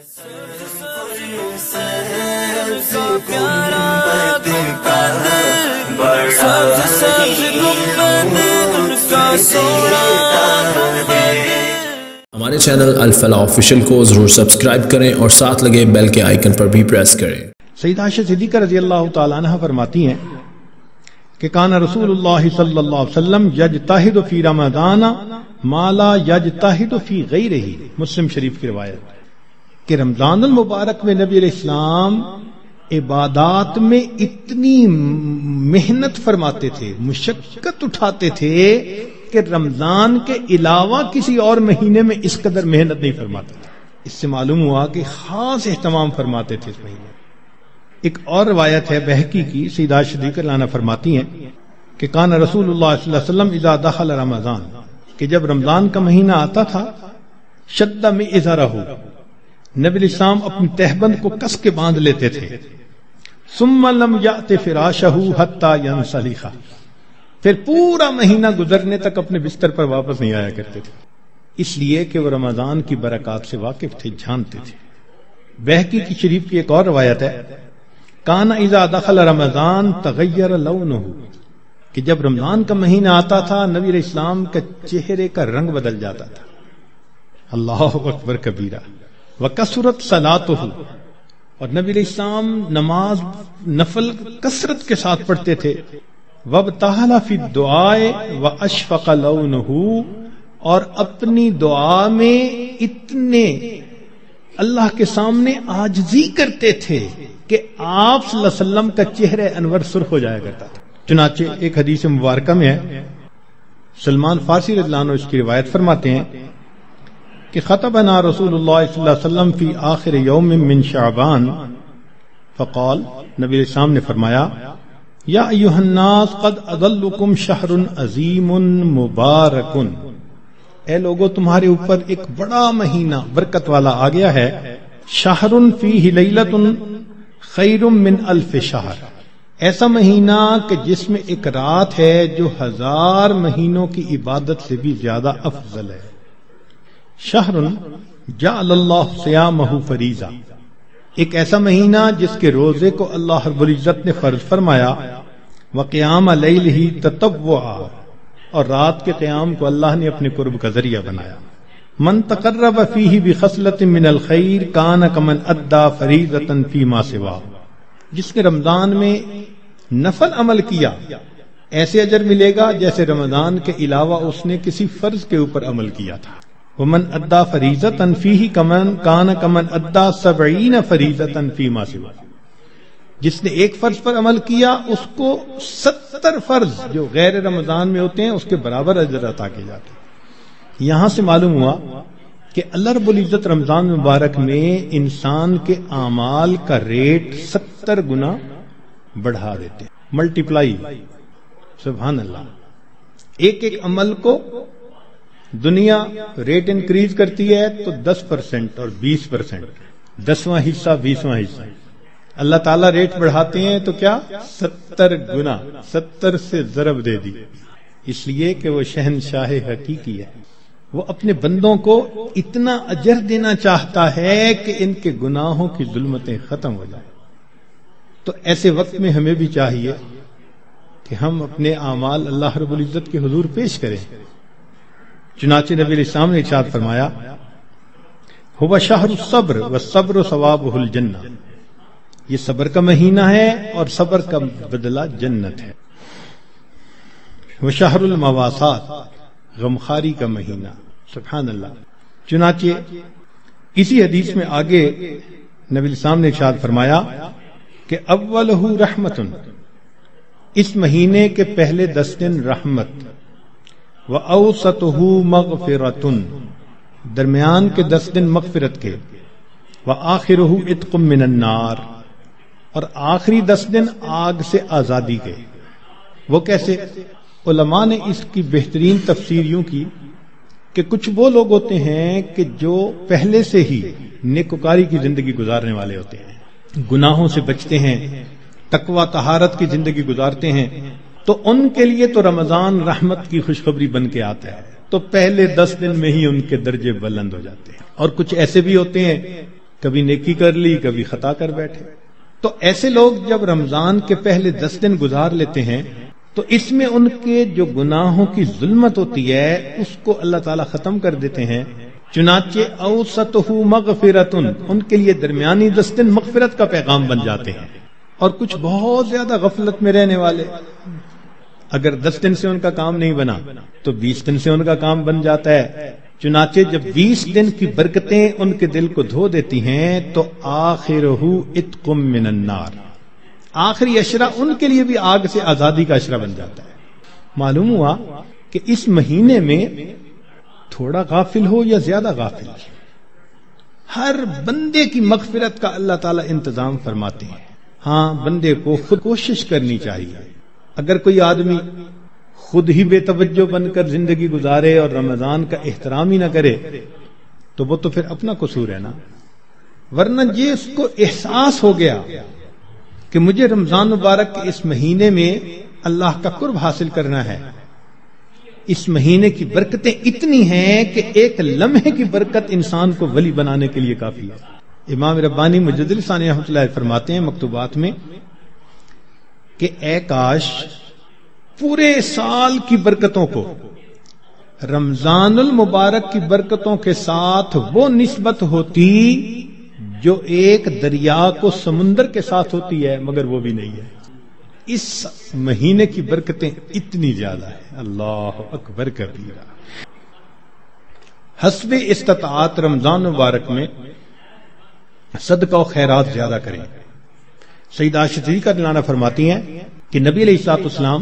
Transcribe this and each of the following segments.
ہمارے چینل الفلاح آفیشیل کو ضرور سبسکرائب کریں اور ساتھ لگے بیل کے آئیکن پر بھی پریس کریں۔ سیدہ عائشہ صدیقہ رضی اللہ تعالی عنہ فرماتی ہیں کہ کان رسول اللہ صلی اللہ علیہ وسلم یجتہد فی رمضان ما لا یجتہد فی غیرہ، مسلم شریف کی روایت کہ رمضان المبارک میں نبی علیہ السلام عبادات میں اتنی محنت فرماتے تھے، مشقت اٹھاتے تھے کہ رمضان کے علاوہ کسی اور مہینے میں اس قدر محنت نہیں فرماتے تھے۔ اس سے معلوم ہوا کہ خاص اہتمام فرماتے تھے اس مہینے۔ ایک اور روایت ہے بہقی کی، سیدہ عائشہ صدیقہ رضی اللہ عنہا فرماتی ہیں کہ کان رسول اللہ صلی اللہ علیہ وسلم اذا دخل رمضان، کہ جب رمضان کا مہینہ آتا تھا، شد میں ازارہ، نبی علیہ السلام اپنی تہبند کو کس کے باندھ لیتے تھے، ثم لم یأت فراشہ حتی ینسلخ، پھر پورا مہینہ گزرنے تک اپنے بستر پر واپس نہیں آیا کرتے تھے، اس لیے کہ وہ رمضان کی برکات سے واقف تھے، جانتے تھے۔ بہقی کی شریف کی ایک اور روایت ہے، کان اذا دخل رمضان تغیر لونہ، کہ جب رمضان کا مہینہ آتا تھا نبی علیہ السلام کا چہرے کا رنگ بدل جاتا تھا۔ اللہ اکبر کبیرہ۔ وکثرت صلاتہ، اور نبی علیہ السلام نماز نفل کثرت کے ساتھ پڑھتے تھے۔ وابتہل فی الدعاء واشفق لونہ، اور اپنی دعا میں اتنے اللہ کے سامنے عاجزی کرتے تھے کہ آپ صلی اللہ علیہ وسلم کا چہرہ انور سرخ ہو جایا کرتا تھا۔ چنانچہ ایک حدیث مبارکہ میں ہے، سلمان فارسی رضی اللہ عنہ اس کی روایت فرماتے ہیں کہ خطبنا رسول اللہ صلی اللہ علیہ وسلم فی آخر یوم من شعبان فقال، نبی علیہ السلام نے فرمایا، یا ایھا الناس قد اضلکم شہر عظیم مبارک، اے لوگو تمہارے اوپر ایک بڑا مہینہ برکت والا آ گیا ہے، شہر فیہ لیلۃ خیر من الف شہر، ایسا مہینہ کہ جس میں ایک رات ہے جو 1000 مہینوں کی عبادت سے بھی زیادہ افضل ہے۔ شہر جعل اللہ صیامہ فریضہ، ایک ایسا مہینہ جس کے روزے کو اللہ رب العزت نے فرض فرمایا، وقیام لیلہ تطوعا، اور رات کے قیام کو اللہ نے اپنے قرب کا ذریعہ بنایا۔ من تقرب فیہ بخصلۃ من الخیر کان کمن ادى فریضۃ فیما سوا، جس نے رمضان میں نفل عمل کیا ایسے اجر ملے گا جیسے رمضان کے علاوہ اس نے کسی فرض کے اوپر عمل کیا تھا۔ ومن ادى فریضۃ فیہ کان کمن ادى 70 فریضۃ فیما سوا، جس نے ایک فرض پر عمل کیا اس کو 70 فرض جو غیر رمضان میں ہوتے ہیں اس کے برابر اجر عطا کیے جاتے ہیں۔ یہاں سے معلوم ہوا کہ اللہ رب العزت رمضان مبارک میں انسان کے اعمال کا ریٹ 70 گنا بڑھا دیتے ہیں، ملٹیپلائی، سبحان اللہ۔ ایک ایک عمل کو دنیا ریٹ انکریز کرتی ہے تو 10% اور 20%، 10واں حصہ 20واں حصہ، اللہ تعالیٰ ریٹ بڑھاتے ہیں تو کیا 70 گنا، 70 سے ضرب دے دی، اس لیے کہ وہ شہنشاہ حقیقی ہے، وہ اپنے بندوں کو اتنا اجر دینا چاہتا ہے کہ ان کے گناہوں کی ظلمتیں ختم ہو جائیں۔ تو ایسے وقت میں ہمیں بھی چاہیے کہ ہم اپنے اعمال اللہ رب العزت کے حضور پیش کریں۔ چنانچہ نبی علیہ السلام نے ارشاد فرمایا، هو شہر الصبر والصبر ثوابہ الجنہ، یہ صبر کا مہینہ ہے اور صبر کا بدلہ جنت ہے۔ وشہر المواسات، غمخاری کا مہینہ، سبحان اللہ۔ چنانچہ اسی حدیث میں آگے نبی علیہ السلام نے ارشاد فرمایا کہ اولہ رحمت، اس مہینے کے پہلے 10 دن رحمت، وأوسطہ مغفرۃ، درمیان کے 10 دن مغفرت کے، وآخرہ عتق من النار، اور آخری 10 دن آگ سے آزادی کے۔ وہ کیسے؟ علماء نے اس کی بہترین تفسیر یوں کی کہ کچھ وہ لوگ ہوتے ہیں کہ جو پہلے سے ہی نیکوکاری کی زندگی گزارنے والے ہوتے ہیں، گناہوں سے بچتے ہیں، تقوی طہارت کی زندگی گزارتے ہیں، تو ان کے لیے تو رمضان رحمت کی خوشخبری بن کے آتا ہے، تو پہلے 10 دن میں ہی ان کے درجے بلند ہو جاتے ہیں۔ اور کچھ ایسے بھی ہوتے ہیں کبھی نیکی کر لی کبھی خطا کر بیٹھے. تو ایسے لوگ جب رمضان کے پہلے 10 دن گزار لیتے ہیں تو اس میں ان کے جو گناہوں کی ظلمت ہوتی ہے اس کو اللہ تعالیٰ ختم کر دیتے ہیں. چنانچہ اوسطہ مغفرتن، ان کے لیے درمیانی 10 دن مغفرت کا پیغام بن جاتے ہیں. اور کچھ بہت زیادہ غفلت میں رہنے والے، اگر 10 دن سے ان کا کام نہیں بنا تو 20 دن سے ان کا کام بن جاتا ہے. چنانچہ جب 20 دن کی برکتیں ان کے دل کو دھو دیتی ہیں تو آخرہ عتق من النار، آخری عشرہ ان کے لیے بھی آگ سے آزادی کا عشرہ بن جاتا ہے. معلوم ہوا کہ اس مہینے میں تھوڑا غافل ہو یا زیادہ غافل، ہر بندے کی مغفرت کا اللہ تعالیٰ انتظام فرماتے ہیں. ہاں بندے کو خود کوشش کرنی چاہیے. اگر کوئی آدمی خود ہی بے توجہ بن کر زندگی گزارے اور رمضان کا احترام ہی نہ کرے تو وہ تو پھر اپنا قصور ہے نا. ورنہ یہ اس کو احساس ہو گیا کہ مجھے رمضان مبارک کے اس مہینے میں اللہ کا قرب حاصل کرنا ہے، اس مہینے کی برکتیں اتنی ہیں کہ ایک لمحے کی برکت انسان کو ولی بنانے کے لیے کافی ہے. امام ربانی مجدد ثانی رحمۃ اللہ فرماتے ہیں مکتوبات میں کہ اے کاش پورے سال کی برکتوں کو رمضان المبارک کی برکتوں کے ساتھ وہ نسبت ہوتی جو ایک دریا کو سمندر کے ساتھ ہوتی ہے، مگر وہ بھی نہیں ہے. اس مہینے کی برکتیں اتنی زیادہ ہیں، اللہ اکبر کبیرہ. حسب استطاعت رمضان مبارک میں صدقہ و خیرات زیادہ کریں. سیدہ عائشہ صدیقہ رضی اللہ عنہا فرماتی ہیں کہ نبی علیہ الصلوۃ والسلام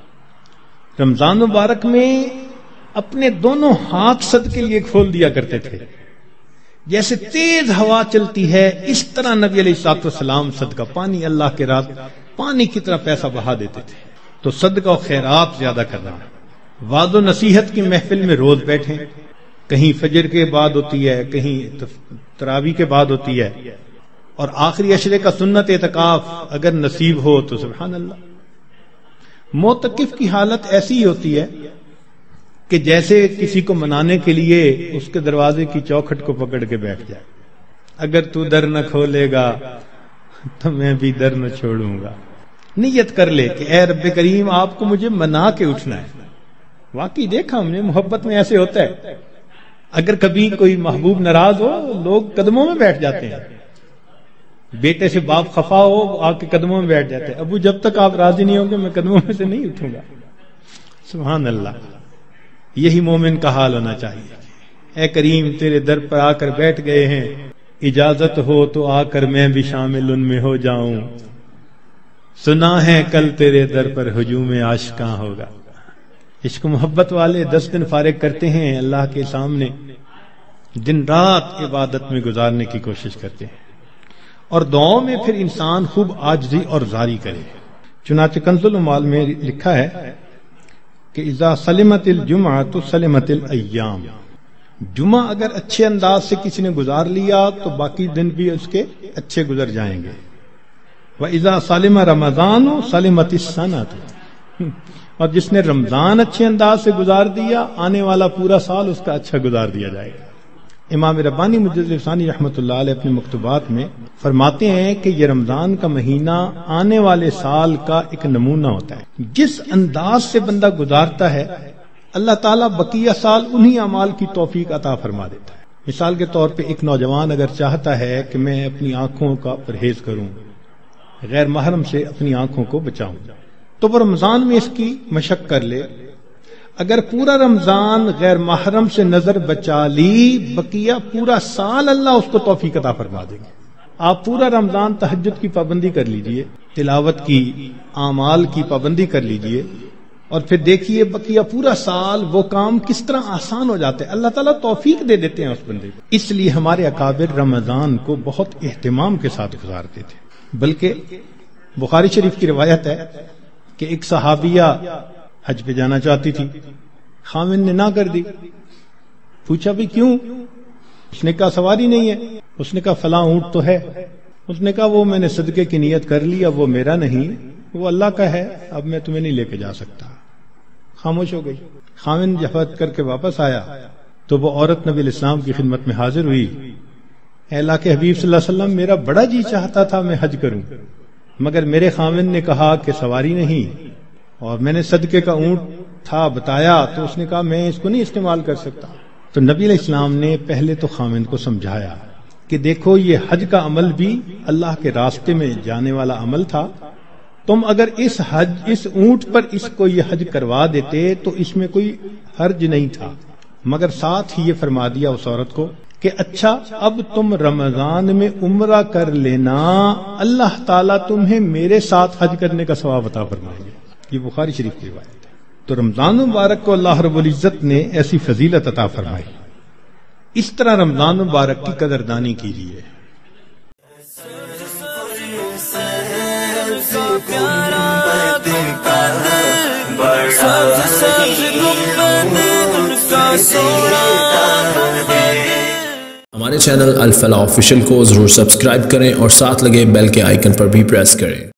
رمضان مبارک میں اپنے دونوں ہاتھ صدقے لیے کھول دیا کرتے تھے. جیسے تیز ہوا چلتی ہے اس طرح نبی علیہ الصلوۃ والسلام صدقہ پانی، اللہ کے راہ پانی کی طرح پیسہ بہا دیتے تھے. تو صدقہ و خیرات زیادہ کرنا. وعظ و نصیحت کی محفل میں روز بیٹھیں، کہیں فجر کے بعد ہوتی ہے، کہیں تراویح کے بعد ہوتی ہے، اور آخری عشرے کا سنت اعتکاف اگر نصیب ہو تو سبحان اللہ. معتکف کی حالت ایسی ہی ہوتی ہے کہ جیسے کسی کو منانے کے لیے اس کے دروازے کی چوکھٹ کو پکڑ کے بیٹھ جائے، اگر تو در نہ کھولے گا تو میں بھی در نہ چھوڑوں گا. نیت کر لے کہ اے رب کریم آپ کو مجھے منا کے اٹھنا ہے. واقعی دیکھا ہم نے محبت میں ایسے ہوتا ہے، اگر کبھی کوئی محبوب ناراض ہو لوگ قدموں میں بیٹھ جاتے ہیں. بیٹے سے باپ خفا ہو آ کے قدموں میں بیٹھ جاتے ہیں، ابو جب تک آپ راضی نہیں ہوں گے میں قدموں میں سے نہیں اٹھوں گا. سبحان اللہ. یہی مومن کا حال ہونا چاہیے. اے کریم تیرے در پر آ کر بیٹھ گئے ہیں، اجازت ہو تو آ کر میں بھی شامل ان میں ہو جاؤں. سنا ہے کل تیرے در پر ہجوم عاشقاں ہوگا. عشق محبت والے 10 دن فارغ کرتے ہیں اللہ کے سامنے، دن رات عبادت میں گزارنے کی کوشش کرتے ہیں، اور دعاؤں میں پھر انسان خوب عاجزی اور زاری کرے. چنانچہ کنز العمال میں لکھا ہے کہ اذا سلمت الجمعہ تو سلمت الایام. جمعہ اگر اچھے انداز سے کسی نے گزار لیا تو باقی دن بھی اس کے اچھے گزر جائیں گے. وَإِذَا سَلِمَ رَمَضَانُ سَلِمَتِ السَّنَةُ، اور جس نے رمضان اچھے انداز سے گزار دیا آنے والا پورا سال اس کا اچھا گزار دیا جائے گا. امام ربانی مجدد ثانی رحمۃ اللہ علیہ اپنے مکتوبات میں فرماتے ہیں کہ یہ رمضان کا مہینہ آنے والے سال کا ایک نمونہ ہوتا ہے. جس انداز سے بندہ گزارتا ہے اللہ تعالیٰ بقیہ سال انہی اعمال کی توفیق عطا فرما دیتا ہے. مثال کے طور پہ ایک نوجوان اگر چاہتا ہے کہ میں اپنی آنکھوں کا پرہیز کروں، غیر محرم سے اپنی آنکھوں کو بچاؤں، تو وہ رمضان میں اس کی مشق کر لے. اگر پورا رمضان غیر محرم سے نظر بچا لی، بقیہ پورا سال اللہ اس کو توفیق عطا فرما دیں گے. آپ پورا رمضان تہجد کی پابندی کر لیجئے، تلاوت کی، اعمال کی پابندی کر لیجئے، اور پھر دیکھیے بقیہ پورا سال وہ کام کس طرح آسان ہو جاتے ہیں. اللہ تعالیٰ توفیق دے دیتے ہیں اس بندے کو. اس لیے ہمارے اکابر رمضان کو بہت اہتمام کے ساتھ گزارتے تھے. بلکہ بخاری شریف کی روایت ہے کہ ایک صحابیہ حج پہ جانا چاہتی تھی، خاوند نے نہ کر دی. پوچھا بھی کیوں؟ اس نے کہا سواری نہیں ہے. اس نے کہا فلاں اونٹ تو ہے. اس نے کہا وہ میں نے صدقے کی نیت کر لی، اب وہ میرا نہیں، وہ اللہ کا ہے، اب میں تمہیں نہیں لے کے جا سکتا. خاموش ہو گئی. خاوند جفت کر کے واپس آیا تو وہ عورت نبی علیہ السلام کی خدمت میں حاضر ہوئی اے اللہ کے حبیب صلی اللہ علیہ وسلم میرا بڑا جی چاہتا تھا میں حج کروں، مگر میرے خاوند نے کہا کہ سواری نہیں، اور میں نے صدقے کا اونٹ تھا بتایا تو اس نے کہا میں اس کو نہیں استعمال کر سکتا۔ تو نبی علیہ السلام نے پہلے تو خاوند کو سمجھایا کہ دیکھو یہ حج کا عمل بھی اللہ کے راستے میں جانے والا عمل تھا، تم اگر اس اونٹ پر اس کو یہ حج کروا دیتے تو اس میں کوئی حرج نہیں تھا، مگر ساتھ ہی یہ فرما دیا اس عورت کو کہ اچھا اب تم رمضان میں عمرہ کر لینا، اللہ تعالیٰ تمہیں میرے ساتھ حج کرنے کا ثواب عطا فرمائیں گے۔ یہ بخاری شریف کی روایت ہے۔ تو رمضان مبارک کو اللہ رب العزت نے ایسی فضیلت عطا فرمائی، اس طرح رمضان مبارک کی قدردانی کیجیے۔ ہمارے چینل الفلاح آفیشیل کو ضرور سبسکرائب کریں اور ساتھ لگے بیل کے آئیکن پر بھی پریس کریں۔